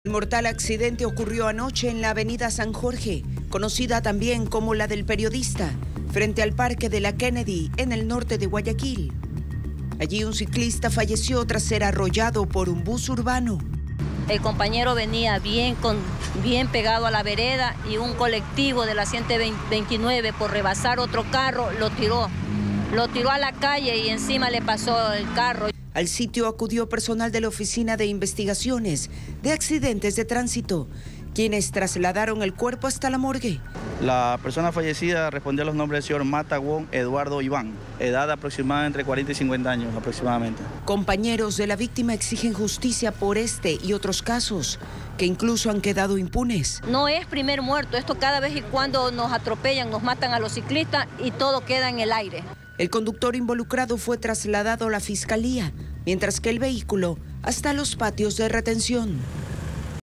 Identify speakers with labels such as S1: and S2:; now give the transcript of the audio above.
S1: El mortal accidente ocurrió anoche en la avenida San Jorge, conocida también como la del Periodista, frente al Parque de la Kennedy, en el norte de Guayaquil. Allí un ciclista falleció tras ser arrollado por un bus urbano.
S2: El compañero venía bien pegado a la vereda y un colectivo de la 129 por rebasar otro carro lo tiró a la calle y encima le pasó el carro.
S1: Al sitio acudió personal de la Oficina de Investigaciones de Accidentes de Tránsito, quienes trasladaron el cuerpo hasta la morgue.
S3: La persona fallecida respondió a los nombres del señor Mata Wong Eduardo Iván, edad aproximada entre 40 y 50 años aproximadamente.
S1: Compañeros de la víctima exigen justicia por este y otros casos, que incluso han quedado impunes.
S2: No es primer muerto, esto cada vez y cuando nos atropellan, nos matan a los ciclistas y todo queda en el aire.
S1: El conductor involucrado fue trasladado a la fiscalía, mientras que el vehículo hasta los patios de retención.